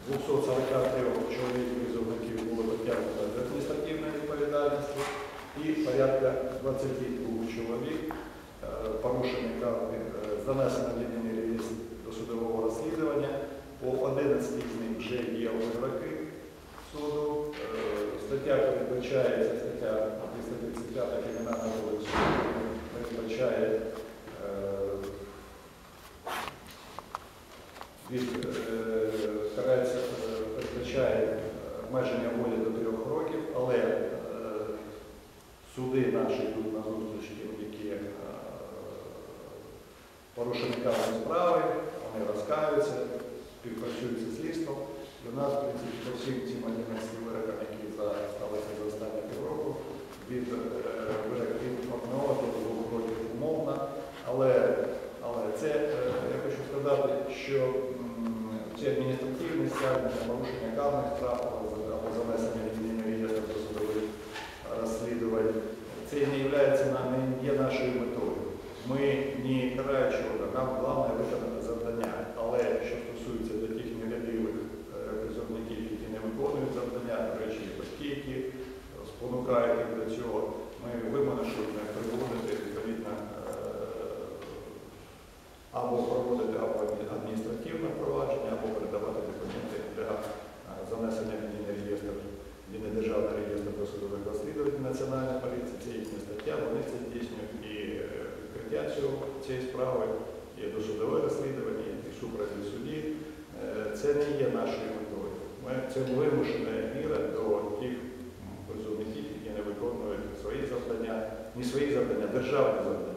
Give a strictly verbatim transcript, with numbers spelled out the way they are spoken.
двохсот сорока трьох чоловік призовників було притягнуто до адміністративної відповідальності і порядка двадцяти двох чоловік порушені карти занесено в єдиний реєстр досудового розслідування. По одинадцяти з них вже є вироки суду. Стаття передбачається, стаття триста тридцять п'ята Кримінального кодексу передбачає від карається, передбачає обмеження волі до трьох років, але суди наші йдуть на зустріч тим, які порушені карні справи, вони розкаються, співпрацюють зі слідством. І у нас, в принципі, по всім цим одинадцяти вирокам, які сталися за останні півроку, від вироків одного до двох років умовно. Але, але це, я хочу сказати, що ці адміністративні стягнення, порушення карних справ або занесення в єдиний реєстр досудових розслідувань, це не є нашою метою. Ми не караючи, нам головне виконати завдання, але що стосується до тих негативних призовників, які не виконують завдання, до речі, батьки, які спонукають їх до цього, ми вимушені приводити відповідно або проводити адміністративне провадження, або передавати документи для занесення в єдиний реєстр, єдиний державний реєстр досудових розслідувань Національної поліції. Це їхня стаття, вони це здійснюють і відкриття цієї справи, і досудове розслідування, і супроти судді. Це не є нашою метою. Ми, це вимушена міра до тих призовників, які не виконують свої завдання, не свої завдання, державні завдання.